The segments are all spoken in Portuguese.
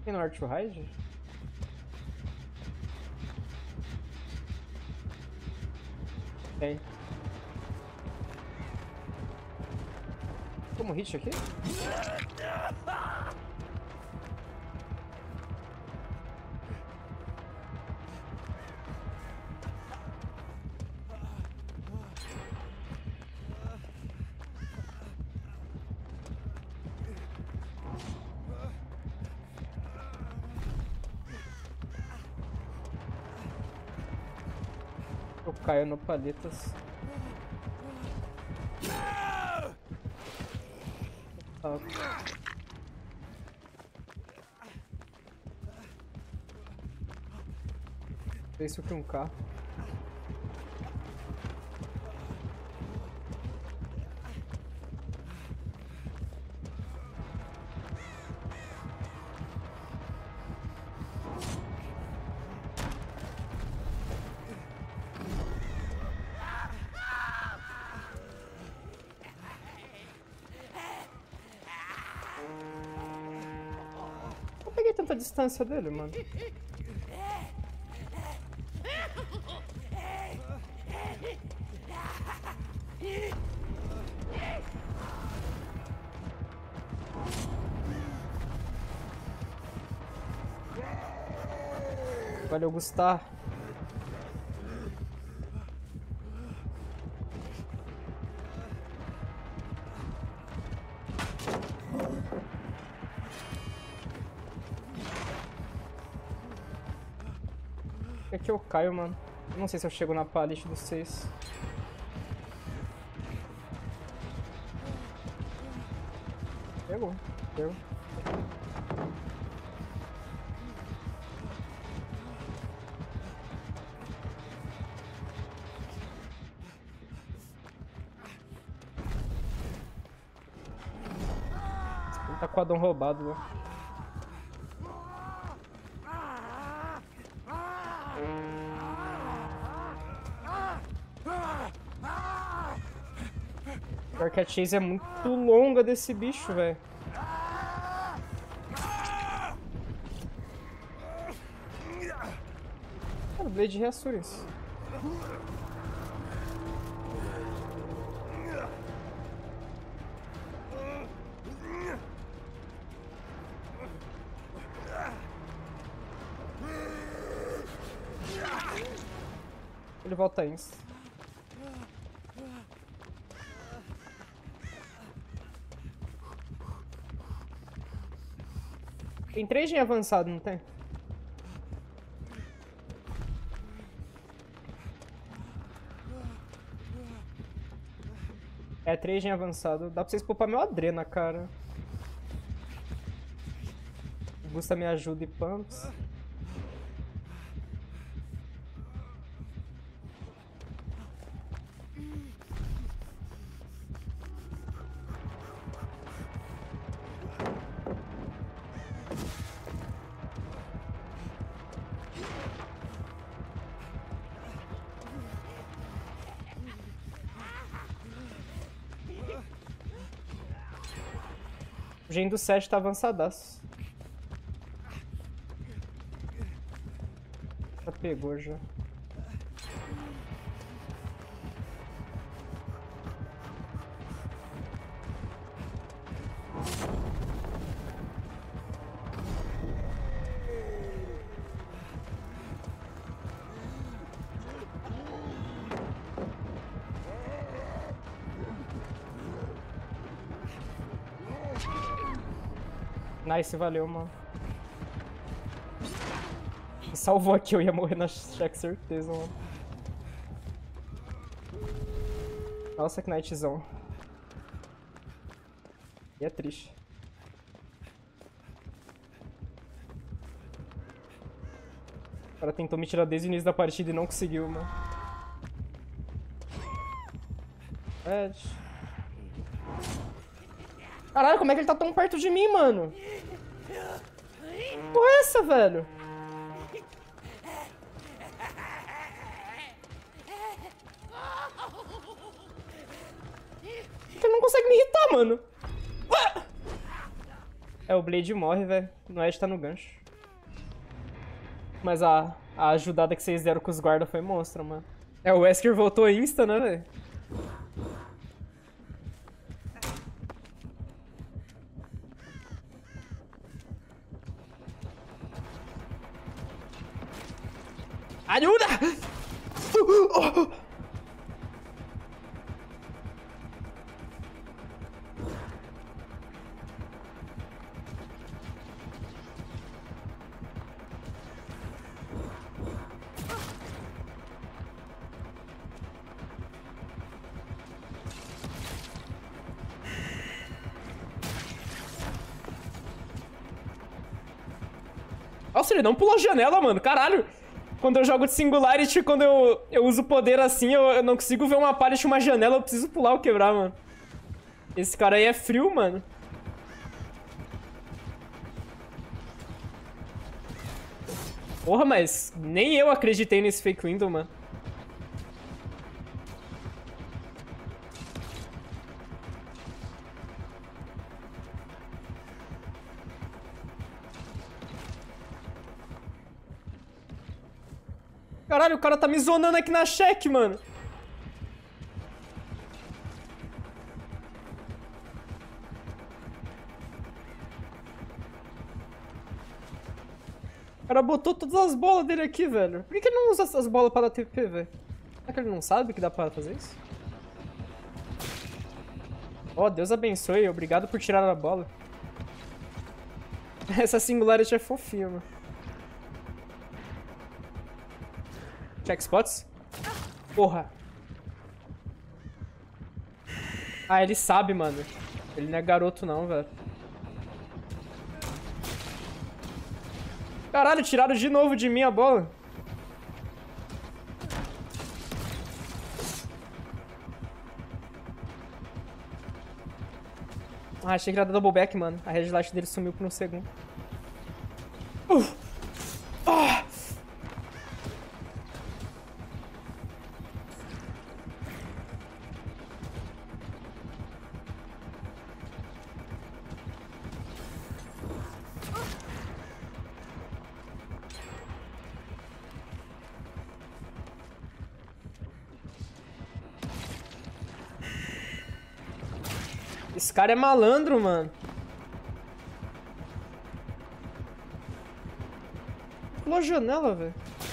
Tem no Art to Hide? Tem. Como hit aqui? Eu caio no paletas. Tá. Isso que um carro. Eu peguei tanta distância dele, mano. Valeu, Gustavo. Aqui eu caio, mano. Eu não sei se eu chego na pallet dos 6. Pegou, pegou. Ele tá com o Adão roubado lá. Porque a chase é muito longa desse bicho, velho. Cara, Blade Reassurance. Ele volta insta. Tem 3 em avançado, não tem? É, 3 em avançado. Dá pra vocês poupar meu Adrena, cara. Gusta me ajuda e pumps. O gen do 7 tá avançadaço. Já pegou já. Nice, valeu, mano. Me salvou aqui, eu ia morrer na check, certeza, mano. Nossa, que nightzão. E é triste. O cara tentou me tirar desde o início da partida e não conseguiu, mano. Caralho, como é que ele tá tão perto de mim, mano? Que porra é essa, velho? Ele não consegue me irritar, mano. É, o Blade morre, velho. No Edge tá no gancho. Mas a ajudada que vocês deram com os guardas foi monstra, mano. É, o Wesker voltou insta, né, velho? Ajuda! Nossa, ele não pulou a janela, mano. Caralho. Quando eu jogo de Singularity, quando eu uso poder assim, eu não consigo ver uma pallet e uma janela, eu preciso pular ou quebrar, mano. Esse cara aí é frio, mano. Porra, mas nem eu acreditei nesse fake window, mano. Caralho, o cara tá me zonando aqui na check, mano. O cara botou todas as bolas dele aqui, velho. Por que ele não usa essas bolas pra dar TP, velho? Será que ele não sabe que dá pra fazer isso? Ó, Deus abençoe. Obrigado por tirar a bola. Essa Singularity é fofinha, mano. Check spots? Porra. Ah, ele sabe, mano. Ele não é garoto não, velho. Caralho, tiraram de novo de mim a bola. Ah, achei que era double back, mano. A red light dele sumiu por um segundo. Ah! Esse cara é malandro, mano. Pulou a janela, velho.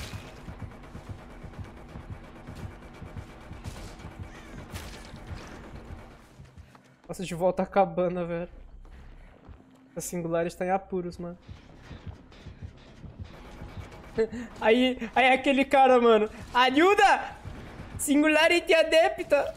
Nossa, de volta a cabana, velho. A Singularity tá em apuros, mano. Aí aquele cara, mano. Ajuda! Singularity adepta!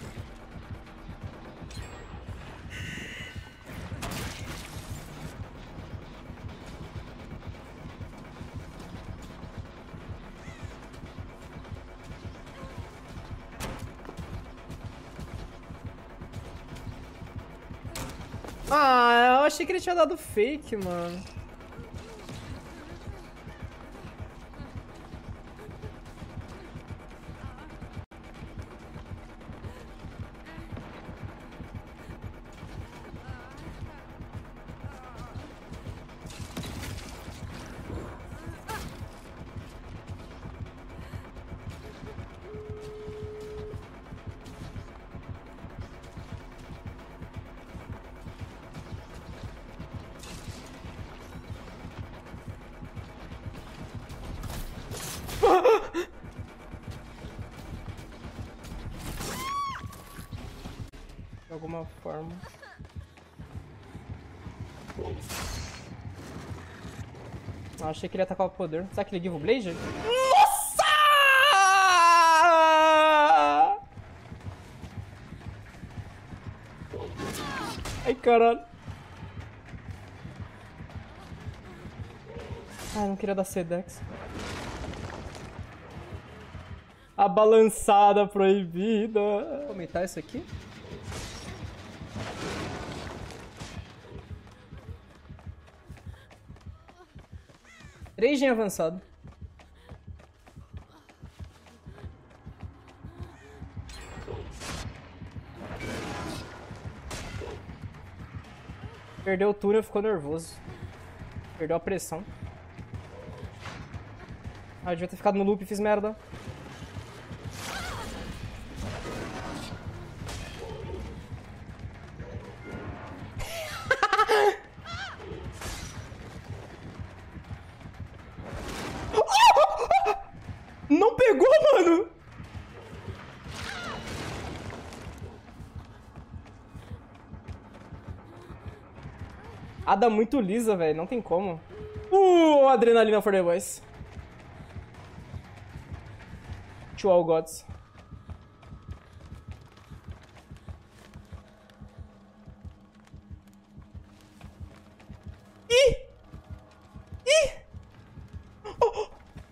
Ah, eu achei que ele tinha dado fake, mano. De alguma forma. Ah, achei que ele ia atacar o poder. Será que ele give o Blade? Nossa! Ai, caralho. Ah, não queria dar Sedex. A balançada proibida. Vou comentar isso aqui? Três gen avançado. Perdeu o túnel, ficou nervoso. Perdeu a pressão. Ah, eu devia ter ficado no loop e fiz merda. Não pegou, mano! Ada muito lisa, velho. Não tem como. Adrenalina for the boys. To all gods. Ih! Ih! Oh!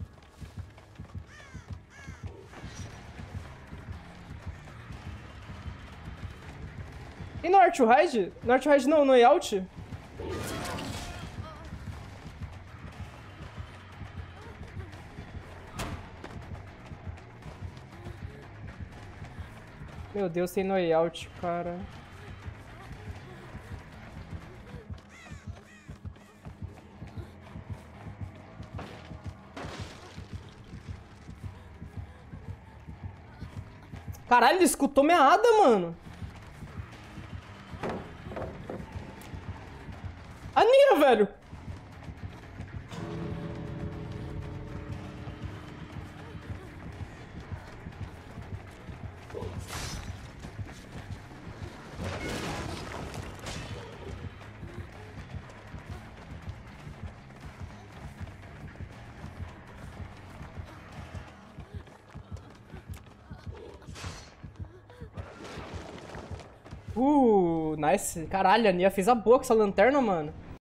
E no Art to Hide? No Art to Hide não, no Way Out? Meu Deus, tem no Way Out, cara. Caralho, ele escutou minha Ada, mano. A Nia, velho. Nice. Caralho, a Nia fez a boa com essa lanterna, mano.